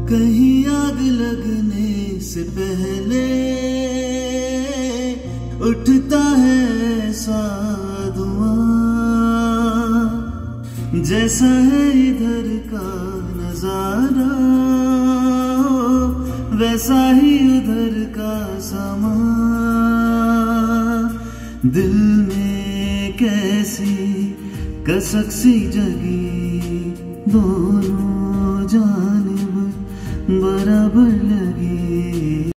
कहीं आग लगने से पहले उठता है ऐसा धुआं, जैसा है इधर का नजारा वैसा ही उधर का समा। दिल में कैसी कसक सी जगी, दोनों जानिब बराबर लगी।